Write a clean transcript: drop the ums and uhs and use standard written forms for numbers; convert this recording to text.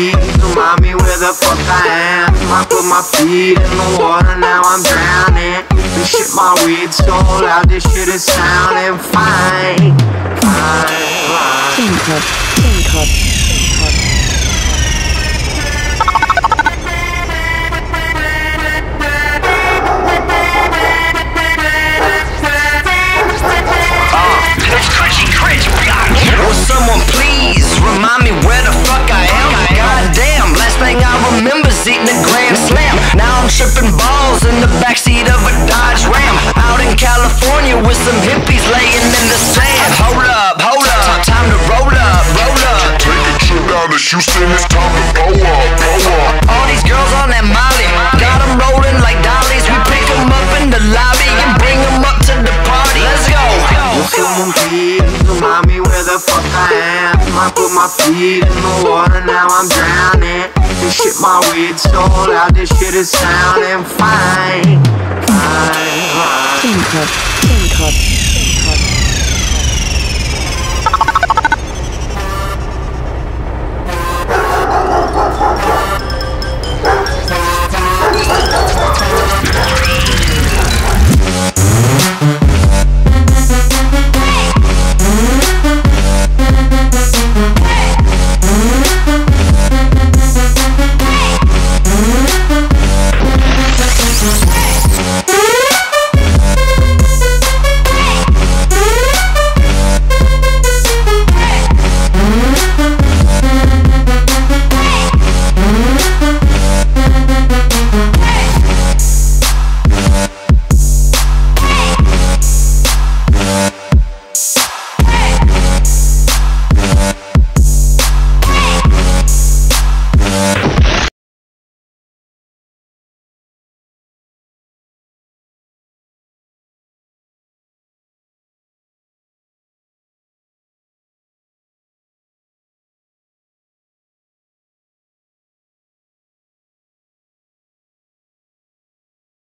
please remind me where the fuck I am. I put my feet in the water, now I'm drowning. This shit, my weed so loud, this shit is sounding fine. Will someone please remind me where the fuck I am? Goddamn, last thing I remember is eating a Grand Slam. Now I'm tripping balls in the backseat of a Dodge Ram. Out in California with some hippies laying in the sand. Hold up, time to roll up. Take a trip down to Houston, it's time to blow up. All these girls on that Molly, got them rolling like dollies. We pick them up in the lobby and bring them up to the party. Let's go. Will someone please remind me where the fuck I am? I put my feet in the water, now I'm drowning. This shit, my weed so loud, this shit is sounding fine.